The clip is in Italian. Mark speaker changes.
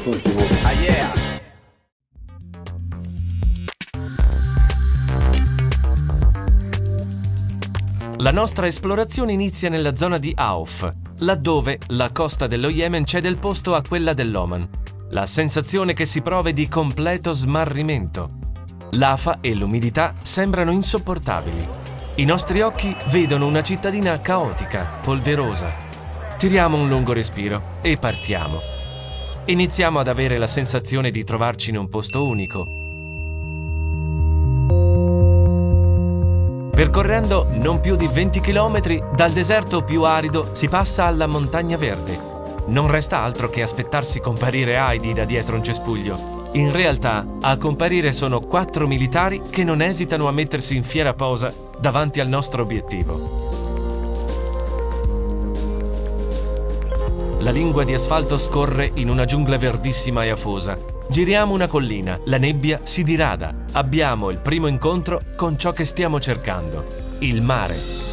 Speaker 1: quest'ultimo.
Speaker 2: Ah yeah!
Speaker 3: La nostra esplorazione inizia nella zona di Auf, laddove la costa dello Yemen cede il posto a quella dell'Oman. La sensazione che si prova è di completo smarrimento. L'afa e l'umidità sembrano insopportabili. I nostri occhi vedono una cittadina caotica, polverosa. Tiriamo un lungo respiro e partiamo. Iniziamo ad avere la sensazione di trovarci in un posto unico. Percorrendo non più di 20 km, dal deserto più arido si passa alla montagna verde. Non resta altro che aspettarsi comparire Heidi da dietro un cespuglio. In realtà, a comparire sono 4 militari che non esitano a mettersi in fiera posa davanti al nostro obiettivo. La lingua di asfalto scorre in una giungla verdissima e afosa. Giriamo una collina, la nebbia si dirada. Abbiamo il primo incontro con ciò che stiamo cercando, il mare.